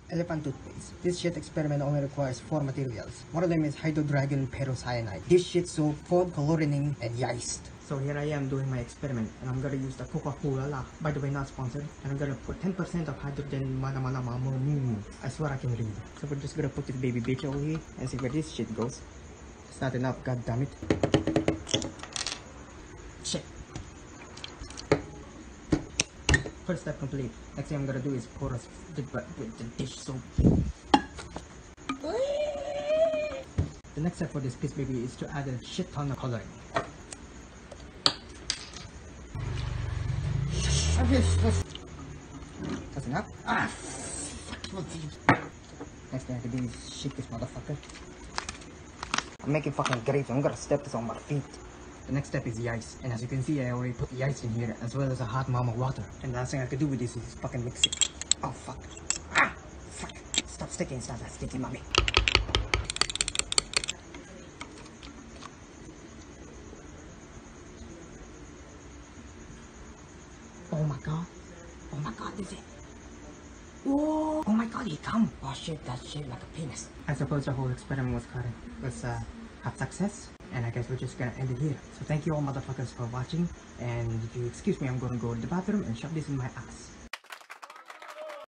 Elephant toothpaste. This shit experiment only requires 4 materials. One of them is hydrodragon perocyanide. This shit so food chlorinating and yeast. So here I am doing my experiment, and I'm gonna use the Coca-Cola, by the way not sponsored, and I'm gonna put 10% of hydrogen I swear I can read. So we're just gonna put this baby bitch over here and see where this shit goes. It's not enough, god damn it. Shit. First step complete. Next thing I'm gonna do is pour us the dish soap. The next step for this piece baby is to add a shit ton of coloring. That's enough. Ah, fuck. Next thing I can do is shake this motherfucker. I'm making fucking grapes. I'm gonna step this on my feet. The next step is the ice, and as you can see I already put the ice in here as well as a hot mama water. And the last thing I could do with this is fucking mix it. Oh fuck. Ah! Fuck. Stop sticking, it's not that sticky, mommy. Oh my god. Oh my god, is it? Whoa! Oh my god, he come! Oh shit, that's shaped like a penis. I suppose the whole experiment was a success. And I guess we're just gonna end it here. So thank you all motherfuckers for watching. And if you excuse me, I'm gonna go to the bathroom and shove this in my ass.